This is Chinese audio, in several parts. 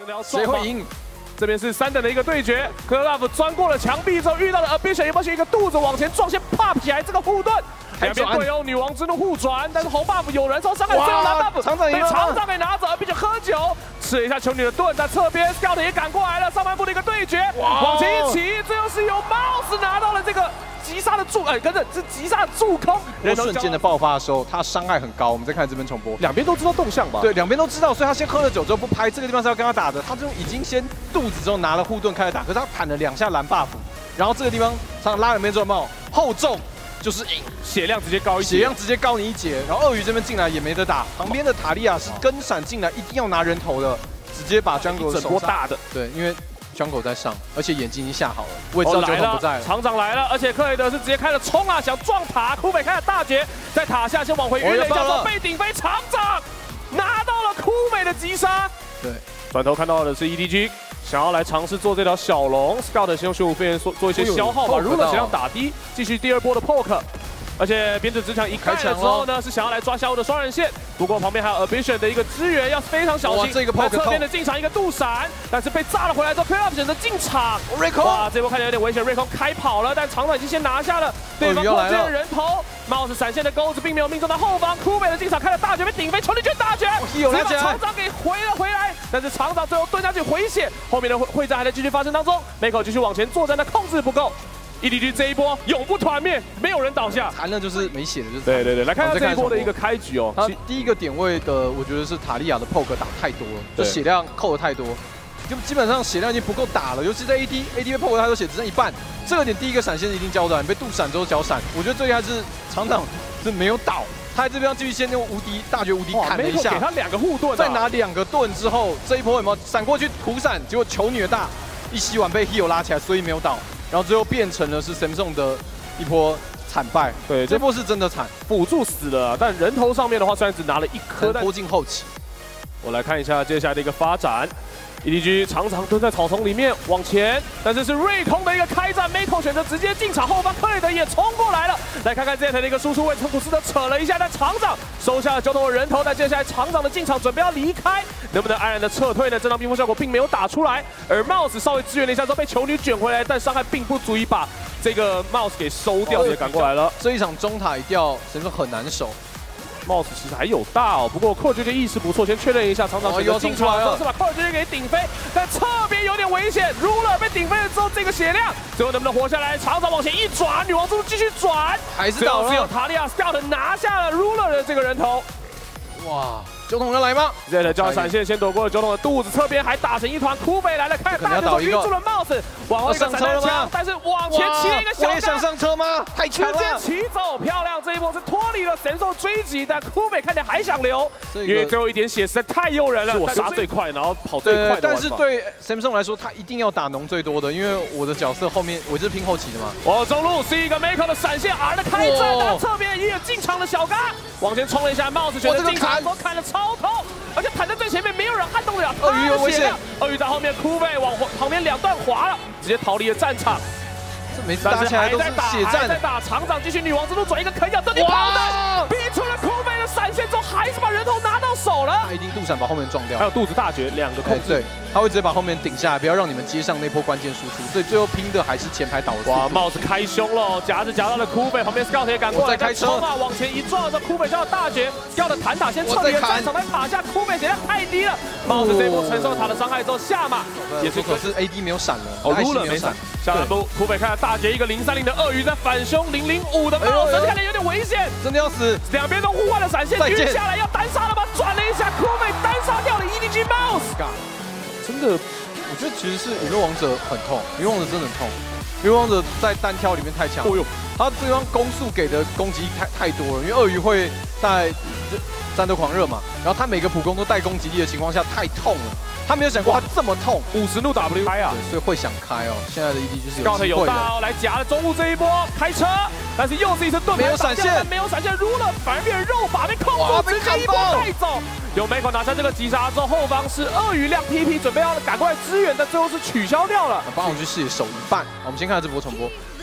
谁会赢？ 这边是3等的一个对决，克拉夫钻过了墙壁之后，遇到了 Ambition， 有没有一个肚子往前撞，先 pop 起来这个护盾，两边队友女王之怒互转，但是红 buff 有人受伤害，最后蓝 buff 被厂长给拿走 ，Ambition 喝酒吃了一下球女的盾，在侧边 Scout 也赶过来了，上半部的一个对决，往前一起，最后是由 Mouse 拿到了这个。 击杀的助，跟着是击杀的助攻， 瞬间的爆发的时候，他伤害很高。我们再看这边重播， 两边都知道动向吧？ 对，两边都知道，所以他先喝了酒之后不拍，这个地方是要跟他打的，他就已经先肚子之后拿了护盾开始打，可是他弹了2下蓝 buff， 然后这个地方他拉了没做帽后中就是赢， 血量直接高一截， 血量直接高你1截，然后鳄鱼这边进来也没得打，旁边的塔利亚是跟闪进来，一定要拿人头的，直接把 Jungle 整波大的， 对，因为。 Jungle 在上，而且眼睛已经下好了。我也知道酒桶不在了， 厂长来了，而且克雷德是直接开了冲啊，想撞塔。酷美开了大绝，在塔下先往回晕了一下，之后被顶飞，厂长拿到了酷美的击杀。 对， 转头看到的是 EDG， 想要来尝试做这条小龙 ，Scout 先用15飞人做一些消耗吧。如果血量打低，继续第2波的 poke。 而且鞭子职场一开了之后呢，是想要来抓下路的双人线，不过旁边还有 Ambition 的一个支援，要非常小心。 这个 poke 侧边的进场一个杜闪，但是被炸了回来之后 ，Club 选择进场。瑞空，哇，这波看起来有点危险，瑞空开跑了，但厂长已经先拿下了对方破圈的人头。帽子闪现的钩子并没有命中到后方，酷美的进场开了大绝，被顶飞，球力圈大绝，直接把厂长给回了回来。但是厂长最后蹲下去回血，后面的会战还在继续发生当中 ，Mako 继续往前作战，但控制不够。 EDG 这一波永不团灭，没有人倒下， 残了就是没血的，就是对对对，来看看这一波的一个开局哦。 他第一个点位的，我觉得是塔利亚的 poke 打太多了，就血量扣的太多，就基本上血量已经不够打了，尤其在 AD 被 poke 太多血只剩1半，这个点第一个闪现一定交代，被杜闪之后脚闪，我觉得最厉害是厂长是没有倒，他在这边继续先用无敌大绝无敌砍了一下， 给他2个护盾， 再拿2个盾之后，这一波有没有闪过去苦闪，结果球女的大一吸完被 Hero 拉起来，所以没有倒。 然后最后变成了是 Samsung 的一波惨败，对，这波是真的惨， 辅助死了，但人头上面的话虽然只拿了1颗，但拖进后期。 我来看一下接下来的一个发展 ，EDG 常常蹲在草丛里面往前，但是是瑞空的一个开战 ，Mako 选择直接进场，后方克雷德也冲过来了，来看看这台的一个输出位，陈普斯特扯了一下，但厂长收下了酒桶的人头，但接下来厂长的进场准备要离开，能不能安然的撤退呢？这张冰封效果并没有打出来，而 Mouse 稍微支援了一下之后被球女卷回来，但伤害并不足以把这个 Mouse 给收掉，也赶过来了。 这一场中塔一掉，神说很难守。 Mouse 其实还有大哦，不过寇爵爵意识不错，先确认一下厂长选择进场，是把寇爵爵给顶飞，但侧边有点危险 ，Ruler 被顶飞了之后，这个血量最后能不能活下来？厂长往前一转，女王之路继续转， 还是倒了， 只有塔利亚 Scout 拿下了 Ruler 的这个人头。 哇！ 酒桶要来吗 ？Z 的交闪现先躲过了酒桶的肚子，侧边还打成一团。酷北来了，看大家晕住了 Mouse， 往后一个散弹枪，但是往前骑了一个小。 我也想上车吗？太强了！ 直接骑走，漂亮！这一波是脱离了神兽追击，但酷北看起来还想留，因为最后一点血实在太诱人了。是我杀最快，然后跑最快的。 但是对 Samsung 来说，他一定要打农最多的，因为我的角色后面我是拼后期的嘛。 哦，中路是一个 Mako 的闪现 R 的开战，然后侧边也有进场的小嘎，往前冲了一下 ，Mouse 选择进场，砍了超痛。 而且弹在最前面，没有人撼动得了。 鳄鱼有危险， 鳄鱼在后面哭背往旁边2段滑了，直接逃离了战场。 这每次打起来都是血战， 在打厂长继续女王之路转一个啃咬，这里跑的逼出了哭背的闪现之后，还是把人头拿到手了。 他一定杜闪把后面撞掉， 还有肚子大绝2个控制， 对，他会直接把后面顶下来，不要让你们接上那波关键输出，所以最后拼的还是前排倒的。 哇，帽子开胸了，夹到了哭背，旁边 Scout 也赶过来， 在开车啊，往前一撞，这哭背叫大绝 ，Scout 的弹塔先撤离了战场，在塔下哭背血量太低了，帽子这一波承受塔的伤害之后下马， 也是可是 AD 没有闪了， 哦，撸了没闪。 下半部，酷北看到大绝一个030的鳄鱼在反凶005的帽子，看起来有点危险， 真的要死！ 两边都互换了闪现，晕下来要单杀了吗？转了一下，酷北单杀掉了 EDG Mouse。 真的，我觉得其实是陨落王者很痛，陨落王者真的很痛，陨落王者在单挑里面太强，他这方攻速给的攻击力太多了，因为鳄鱼会在战斗狂热嘛，然后他每个普攻都带攻击力的情况下太痛了。 他没有想过他这么痛 ，50路 W 开啊， 所以会想开哦。现在的 ED 就是有机会的，来夹了中路这一波开车，但是又是一次盾牌没有闪现， 没有闪现，Ruler 反而变成肉靶被控住，直接一波带走。有 Mako 拿下这个击杀之后，后方是鳄鱼亮 PP 准备要赶过来支援，但最后是取消掉了。 帮我去视野守1半。我们先看这波重播。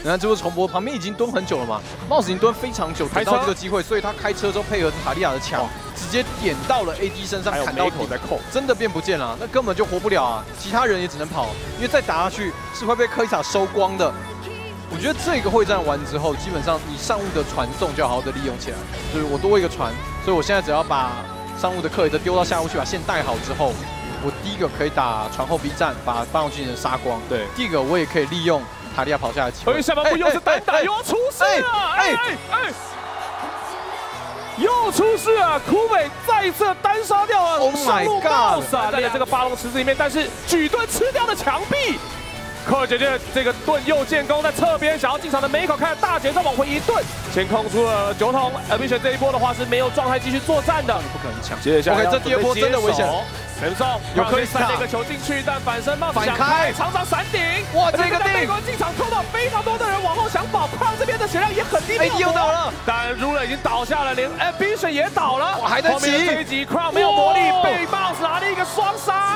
你看这波重播旁边已经蹲很久了嘛，帽子已经蹲非常久，等到这个机会，所以他开车之后配合塔利亚的墙，直接点到了 AD 身上，砍到底，真的变不见了，那根本就活不了啊！其他人也只能跑，因为再打下去是会被克里斯塔收光的。我觉得这个会战完之后，基本上你上路的传送就要好好的利用起来，就是我多一个传，所以我现在只要把上路的克雷德丢到下路去，把线带好之后，我第一个可以打传后 B 站，把霸王巨人杀光。对，第二个我也可以利用塔利亚跑下来的机会。 下半部又是单打，又要出事了！又出事了！苦美再一次单杀掉了 Oh my god！ 在这个巴龙池子里面，但是举盾吃掉了墙壁。科尔姐姐这个盾又建功，在侧边想要进场的梅口，看大节奏往回一盾，先控出了酒桶。Ambition 这一波的话是没有状态继续作战的， 不可能抢。 接下来 OK， 这第二波真的危险。 神送有可以塞那个球进去，但反身帽子想开，厂长闪顶。 哇，这个美国进场扣到非常多的人往后想保，矿这边的血量也很低。 AD 又倒了， 但 Ruler 已经倒下了，连 Ambition 也倒了。 哇，还在骑。 这一集 Crown 没有魔力，被 Mouse 拿了一个双杀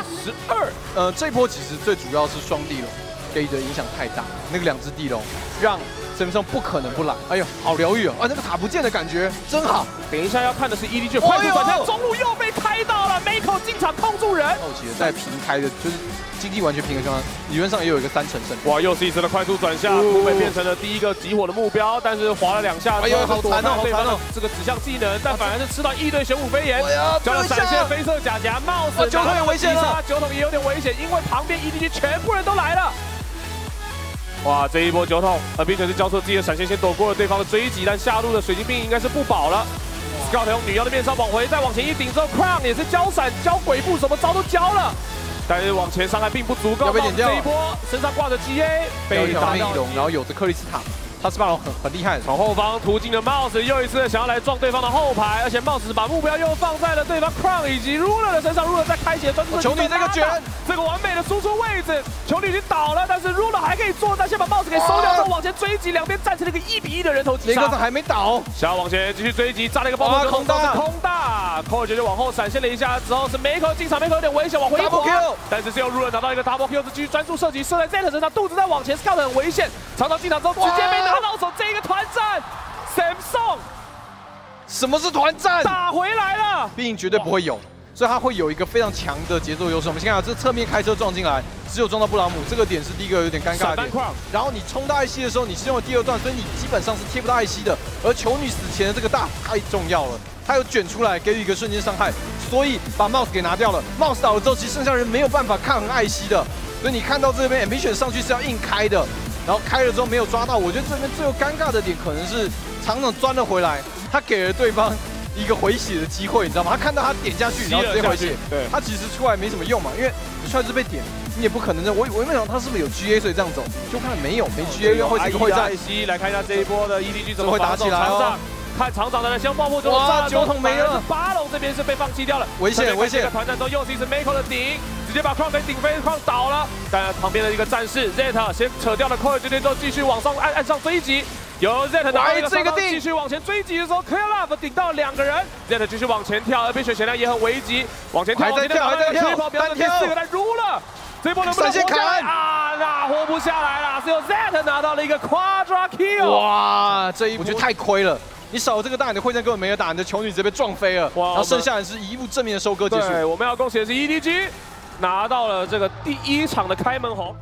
12。 这一波其实最主要是双地龙。给的影响太大，那个2只地龙让神送不可能不来。哎呦，好疗愈哦！啊，那个塔不见的感觉真好。 等一下要看的是 EDG 快速转向，中路又被开到了 ，Mako 进场控住人。 后期在平开的，就是经济完全平衡情况，理论上也有一个3成胜。 哇，又是一次的快速转向，苦美变成了第一个集火的目标，但是滑了2下， 哎呦，好残哦，好残哦！ 这个指向技能，但反而是吃到异队玄武飞檐，交了闪现飞色假夹，帽子， 酒桶有危险了， 酒桶也有点危险，因为旁边 EDG 全部人都来了。哇，这一波酒桶，并且是交出自己的闪现，先躲过了对方的追击，但下路的水晶兵应该是不保了。Scout 用女妖的面纱往回，再往前一顶之后 ，Crown 也是交闪、交鬼步，什么招都交了，但是往前伤害并不足够。 要被点掉。 这一波身上挂着 GA， 被打到，然后有着克里斯塔。他是霸龙很厉害的， 从后方突进的 Mouse 又一次想要来撞对方的后排，而且 Mouse 把目标又放在了对方 Crown 以及 Ruler 的身上 ，Ruler 在开启专注。 球女这个卷， 这个完美的输出位置，球女已经倒了，但是 Ruler 还可以作战，先把 Mouse 给收掉，之后往前追击，两边站成了一个1比1的人头击杀。 雷克还没倒， 想要往前继续追击，炸了一个爆头，空大，科尔姐就往后闪现了一下，之后是 Mako 进场 ，Mako 有点危险，往回一滑，但是最后 Ruler 拿到一个 Double Kill， 继续专注射击，射在 Z 身上，肚子在往前 ，Scout 很危险，常常进场之后直接被拿到手，这一个团战 ，Samsung， 什么是团战？ 打回来了， 毕竟绝对不会有，所以他会有一个非常强的节奏优势。我们先看这侧面开车撞进来，只有撞到布朗姆，这个点是第一个有点尴尬的点。然后你冲到艾希的时候，你是用了第2段，所以你基本上是贴不到艾希的。而球女死前的这个大太重要了，他有卷出来给予一个瞬间伤害，所以把 Mouse 给拿掉了。Mouse 倒了之后，其实剩下人没有办法抗衡艾希的，所以你看到这边 Ambition 上去是要硬开的。然后开了之后没有抓到，我觉得这边最后尴尬的点可能是厂长钻了回来，他给了对方一个回血的机会，你知道吗？他看到他点下去，然后直接回血，对，他其实出来没什么用嘛，因为你出来就被点，你也不可能的。我原本想他是不是有 GA 所以这样走，就看没有，没 GA 又会是一个会战。来看一下这一波的 EDG 怎么会打起来哦。看厂长的先爆破之后，哇，酒桶没了。巴龙这边是被放弃掉了，危险。团战中又是一次 Mako 的顶，直接把 Crown 给顶飞 ，Crown 倒了。但旁边的一个战士 Z 先扯掉了 Core 之后，继续往上岸上追击。有 Z 拿一个这个顶，继续往前追击的时候 ，Clear Love 顶到2个人 ，Z 继续往前跳，而冰雪显然也很危急，往前跳， 还在跳， 单挑，4个来撸了。这波能不能活下来啊？那活不下来了，只有 Z 拿到了一个 Quadra Kill。 哇，这一波我觉得太亏了。你少了这个大，你的会战根本没得打，你的球女直接被撞飞了，然后剩下的是一路正面的收割结束。 对，我们要恭喜的是 EDG 拿到了这个第1场的开门红。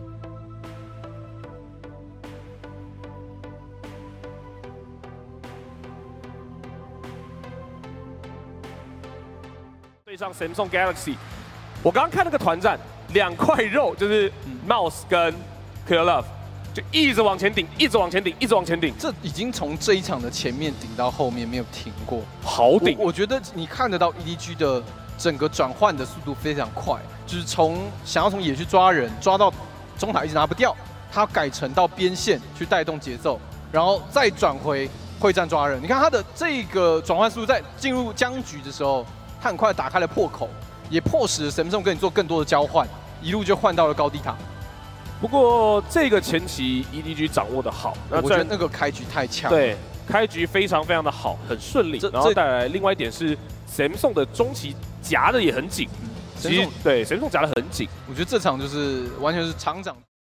对上 Samsung Galaxy， 我刚刚看那个团战，2块肉就是 Mouse 跟 Clear Love。就一直往前顶，一直往前顶，一直往前顶。 这已经从这一场的前面顶到后面没有停过， 好顶。 我觉得你看得到 EDG 的整个转换的速度非常快，就是想要从野去抓人，抓到中塔一直拿不掉，他改成到边线去带动节奏，然后再转回会战抓人。你看他的这个转换速度，在进入僵局的时候，他很快打开了破口，也迫使了 Samsung 跟你做更多的交换，一路就换到了高地塔。 不过这个前期 EDG 掌握的好， 我觉得那个开局太强， 对，开局非常的好，很顺利。然后带来另外一点是 Samsung 的中期夹的也很紧，其实对 Samsung 夹的很紧。 我觉得这场就是完全是厂长。